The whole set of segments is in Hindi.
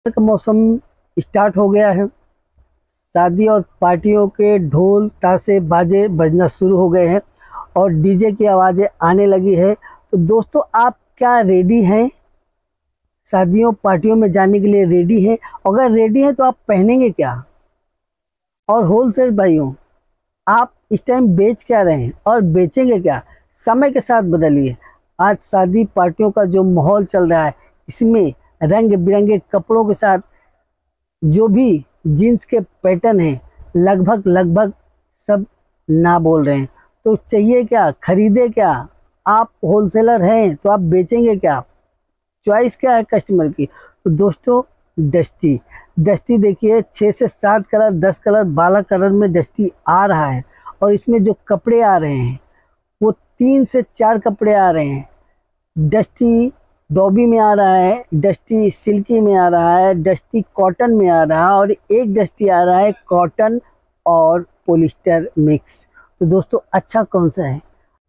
का मौसम स्टार्ट हो गया है। शादी और पार्टियों के ढोल ताशे बाजे बजना शुरू हो गए हैं और डीजे की आवाज़ें आने लगी है। तो दोस्तों, आप क्या रेडी हैं? शादियों पार्टियों में जाने के लिए रेडी हैं? अगर रेडी हैं तो आप पहनेंगे क्या? और होलसेल भाइयों, आप इस टाइम बेच क्या रहे हैं और बेचेंगे क्या? समय के साथ बदलिए। आज शादी पार्टियों का जो माहौल चल रहा है, इसमें रंग बिरंगे कपड़ों के साथ जो भी जीन्स के पैटर्न हैं, लगभग लगभग सब ना बोल रहे हैं। तो चाहिए क्या? खरीदे क्या? आप होलसेलर हैं तो आप बेचेंगे क्या? चॉइस क्या है कस्टमर की? तो दोस्तों, डस्टी डस्टी देखिए, 6 से 7 कलर, 10 कलर, 12 कलर में डस्टी आ रहा है। और इसमें जो कपड़े आ रहे हैं वो 3 से 4 कपड़े आ रहे हैं। डस्टी डॉबी में आ रहा है, डस्टी सिल्की में आ रहा है, डस्टी कॉटन में आ रहा है और एक डस्टी आ रहा है कॉटन और पॉलिस्टर मिक्स। तो दोस्तों, अच्छा कौन सा है?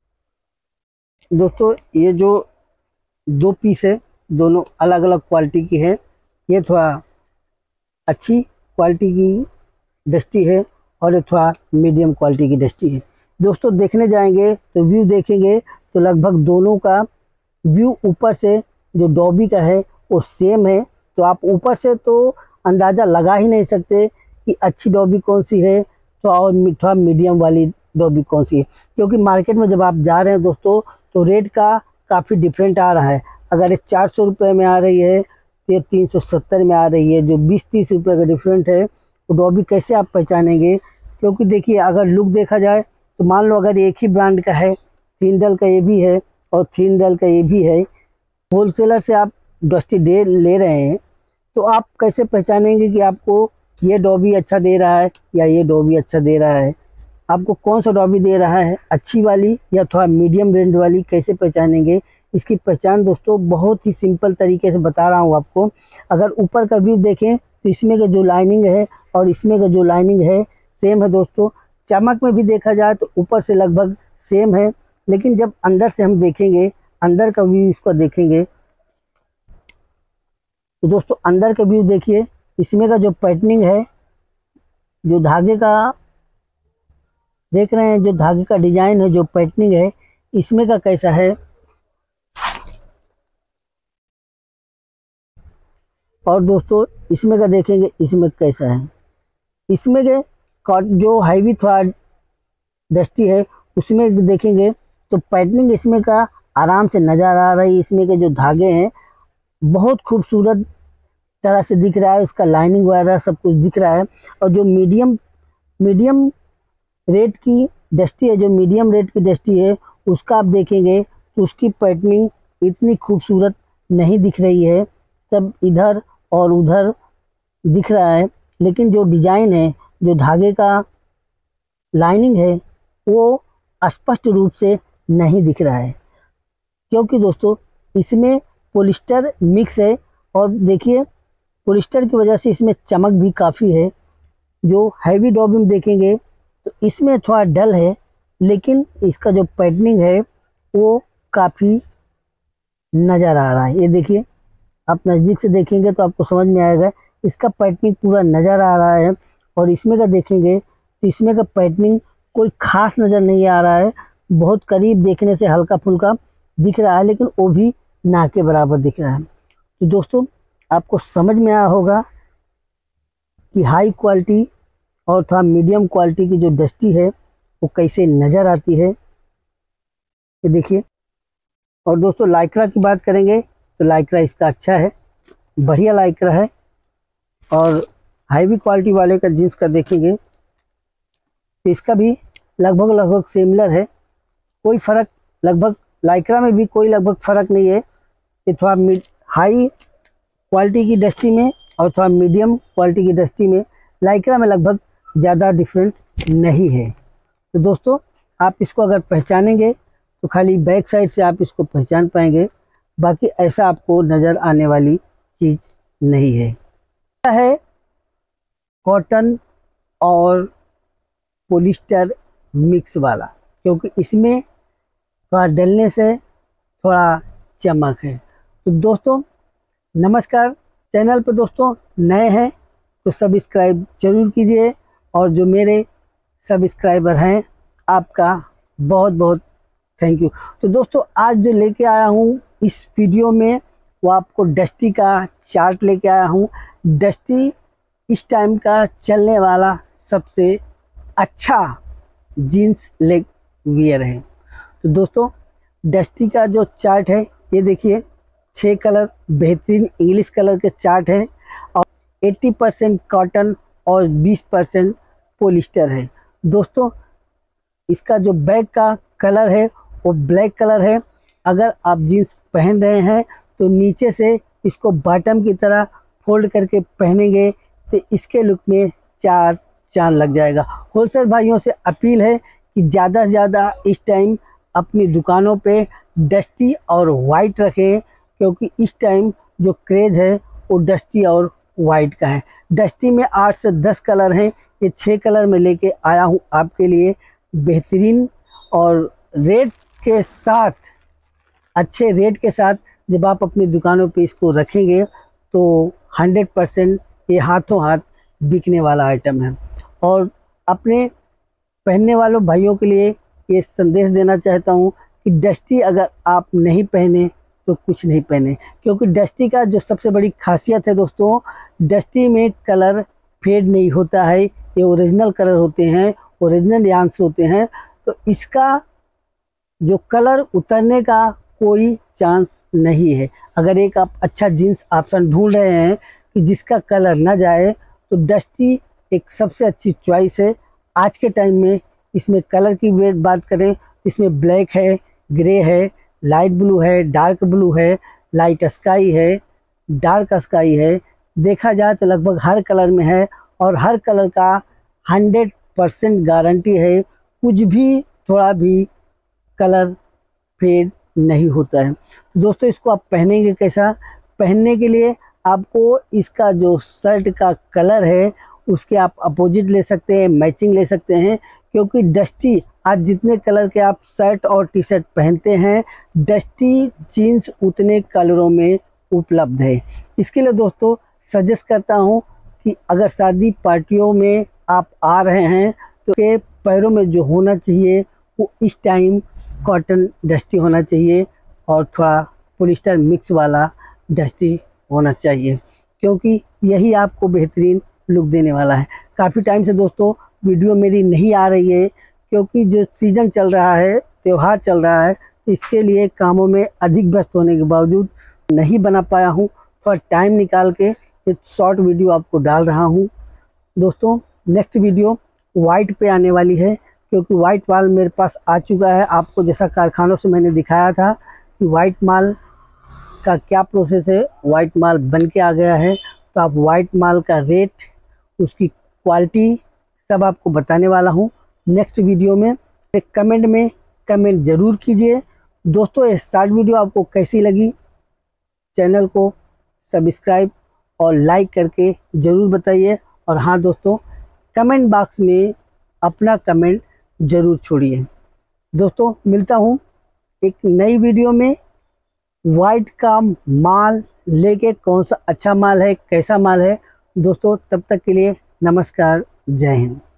दोस्तों, ये जो 2 पीस है, दोनों अलग अलग क्वालिटी की है। ये थोड़ा अच्छी क्वालिटी की डस्टी है और ये थोड़ा मीडियम क्वालिटी की डस्टी है। दोस्तों, देखने जाएंगे तो व्यू देखेंगे तो लगभग दोनों का व्यू ऊपर से जो डॉबी का है वो सेम है। तो आप ऊपर से तो अंदाज़ा लगा ही नहीं सकते कि अच्छी डॉबी कौन सी है तो और थोड़ा मीडियम वाली डॉबी कौन सी है, क्योंकि मार्केट में जब आप जा रहे हैं दोस्तों तो रेट का काफ़ी डिफरेंट आ रहा है। अगर ये 400 रुपये में आ रही है तो ये 370 में आ रही है। जो 20-30 रुपये का डिफरेंट है वो डॉबी कैसे आप पहचानेंगे? क्योंकि देखिए, अगर लुक देखा जाए तो मान लो अगर एक ही ब्रांड का है, थिंडल का ये भी है और थिंडल का ये भी है, होलसेलर से आप डस्टी डे ले रहे हैं, तो आप कैसे पहचानेंगे कि आपको ये डॉबी अच्छा दे रहा है या ये डॉबी अच्छा दे रहा है? आपको कौन सा डॉबी दे रहा है, अच्छी वाली या थोड़ा मीडियम रेंज वाली? कैसे पहचानेंगे? इसकी पहचान दोस्तों बहुत ही सिंपल तरीके से बता रहा हूँ आपको। अगर ऊपर का व्यू देखें तो इसमें का जो लाइनिंग है और इसमें का जो लाइनिंग है सेम है दोस्तों। चमक में भी देखा जाए तो ऊपर से लगभग सेम है, लेकिन जब अंदर से हम देखेंगे, अंदर का व्यू इसको देखेंगे तो दोस्तों अंदर का व्यू देखिए। इसमें का जो पैटर्निंग है, जो धागे का देख रहे हैं, जो धागे का डिजाइन है, जो पैटर्निंग है, इसमें का कैसा है और दोस्तों इसमें का देखेंगे इसमें कैसा है। इसमें के जो हैवी थोड़ा डस्टी है उसमें देखेंगे तो पैटर्निंग इसमें का आराम से नज़र आ रही है। इसमें के जो धागे हैं बहुत खूबसूरत तरह से दिख रहा है, उसका लाइनिंग वगैरह सब कुछ दिख रहा है। और जो मीडियम मीडियम रेट की डस्टी है, जो मीडियम रेट की डस्टी है, उसका आप देखेंगे तो उसकी पैटर्निंग इतनी खूबसूरत नहीं दिख रही है, सब इधर और उधर दिख रहा है। लेकिन जो डिजाइन है, जो धागे का लाइनिंग है, वो स्पष्ट रूप से नहीं दिख रहा है, क्योंकि दोस्तों इसमें पॉलिस्टर मिक्स है। और देखिए, पॉलिस्टर की वजह से इसमें चमक भी काफ़ी है। जो हैवी डॉबी में देखेंगे तो इसमें थोड़ा डल है, लेकिन इसका जो पैटर्निंग है वो काफ़ी नज़र आ रहा है। ये देखिए, आप नज़दीक से देखेंगे तो आपको समझ में आएगा, इसका पैटर्निंग पूरा नज़र आ रहा है। और इसमें का देखेंगे तो इसमें का पैटर्निंग कोई खास नज़र नहीं आ रहा है। बहुत करीब देखने से हल्का फुल्का दिख रहा है, लेकिन वो भी ना के बराबर दिख रहा है। तो दोस्तों, आपको समझ में आया होगा कि हाई क्वालिटी और थोड़ा मीडियम क्वालिटी की जो डस्टी है वो कैसे नज़र आती है। ये देखिए। और दोस्तों, लाइक्रा की बात करेंगे तो लाइक्रा इसका अच्छा है, बढ़िया लाइक्रा है। और हैवी क्वालिटी वाले का जीन्स का देखेंगे तो इसका भी लगभग लगभग सिमिलर है, कोई फ़र्क लगभग लाइक्रा में भी कोई लगभग फ़र्क नहीं है। ये थोड़ा हाई क्वालिटी की डस्टी में और थोड़ा मीडियम क्वालिटी की डस्टी में, लाइक्रा में लगभग ज़्यादा डिफरेंट नहीं है। तो दोस्तों, आप इसको अगर पहचानेंगे तो खाली बैक साइड से आप इसको पहचान पाएंगे, बाकी ऐसा आपको नज़र आने वाली चीज़ नहीं है। है कॉटन और पॉलिस्टर मिक्स वाला, क्योंकि इसमें थोड़ा डलने से थोड़ा चमक है। तो दोस्तों नमस्कार, चैनल पे दोस्तों नए हैं तो सब्सक्राइब जरूर कीजिए, और जो मेरे सब्सक्राइबर हैं आपका बहुत बहुत थैंक यू। तो दोस्तों आज जो लेके आया हूँ इस वीडियो में वो आपको डस्टी का चार्ट लेके आया हूँ। डस्टी इस टाइम का चलने वाला सबसे अच्छा जीन्स लेग वियर है। तो दोस्तों डस्टी का जो चार्ट है ये देखिए, 6 कलर बेहतरीन इंग्लिश कलर के चार्ट हैं और 80% कॉटन और 20% पॉलिस्टर है। दोस्तों इसका जो बैक का कलर है वो ब्लैक कलर है। अगर आप जीन्स पहन रहे हैं तो नीचे से इसको बॉटम की तरह फोल्ड करके पहनेंगे तो इसके लुक में 4 चांद लग जाएगा। होलसेल भाइयों से अपील है कि ज़्यादा से ज़्यादा इस टाइम अपनी दुकानों पे डस्टी और वाइट रखें, क्योंकि इस टाइम जो क्रेज़ है वो डस्टी और वाइट का है। डस्टी में 8 से 10 कलर हैं, ये 6 कलर में लेके आया हूँ आपके लिए बेहतरीन और रेट के साथ, अच्छे रेट के साथ। जब आप अपनी दुकानों पे इसको रखेंगे तो 100% ये हाथों हाथ बिकने वाला आइटम है। और अपने पहनने वालों भाइयों के लिए ये संदेश देना चाहता हूँ कि डस्टी अगर आप नहीं पहने तो कुछ नहीं पहने, क्योंकि डस्टी का जो सबसे बड़ी खासियत है दोस्तों, डस्टी में कलर फेड नहीं होता है, ये ओरिजिनल कलर होते हैं, ओरिजिनल यांस होते हैं। तो इसका जो कलर उतरने का कोई चांस नहीं है। अगर एक आप अच्छा जीन्स ऑप्शन ढूंढ रहे हैं कि जिसका कलर ना जाए तो डस्टी एक सबसे अच्छी चॉइस है आज के टाइम में। इसमें कलर की बात करें, इसमें ब्लैक है, ग्रे है, लाइट ब्लू है, डार्क ब्लू है, लाइट स्काई है, डार्क स्काई है। देखा जाए तो लगभग हर कलर में है और हर कलर का 100% गारंटी है, कुछ भी थोड़ा भी कलर फेड नहीं होता है। दोस्तों इसको आप पहनेंगे कैसा? पहनने के लिए आपको इसका जो शर्ट का कलर है उसके आप अपोजिट ले सकते हैं, मैचिंग ले सकते हैं, क्योंकि डस्टी आज जितने कलर के आप शर्ट और टी शर्ट पहनते हैं, डस्टी जीन्स उतने कलरों में उपलब्ध है। इसके लिए दोस्तों सजेस्ट करता हूं कि अगर शादी पार्टियों में आप आ रहे हैं तो के पैरों में जो होना चाहिए वो इस टाइम कॉटन डस्टी होना चाहिए और थोड़ा पॉलिस्टर मिक्स वाला डस्टी होना चाहिए, क्योंकि यही आपको बेहतरीन लुक देने वाला है। काफ़ी टाइम से दोस्तों वीडियो मेरी नहीं आ रही है, क्योंकि जो सीज़न चल रहा है, त्यौहार चल रहा है, इसके लिए कामों में अधिक व्यस्त होने के बावजूद नहीं बना पाया हूँ। थोड़ा टाइम निकाल के एक शॉर्ट वीडियो आपको डाल रहा हूँ। दोस्तों नेक्स्ट वीडियो वाइट पे आने वाली है, क्योंकि वाइट माल मेरे पास आ चुका है। आपको जैसा कारखानों से मैंने दिखाया था कि वाइट माल का क्या प्रोसेस है, वाइट माल बन के आ गया है। तो आप वाइट माल का रेट, उसकी क्वालिटी सब आपको बताने वाला हूँ नेक्स्ट वीडियो में। एक कमेंट में कमेंट ज़रूर कीजिए। दोस्तों ये शॉर्ट वीडियो आपको कैसी लगी, चैनल को सब्सक्राइब और लाइक करके ज़रूर बताइए। और हाँ दोस्तों, कमेंट बॉक्स में अपना कमेंट ज़रूर छोड़िए। दोस्तों मिलता हूँ एक नई वीडियो में। वाइट का माल लेके कौन सा अच्छा माल है, कैसा माल है दोस्तों, तब तक के लिए नमस्कार, जय हिंद।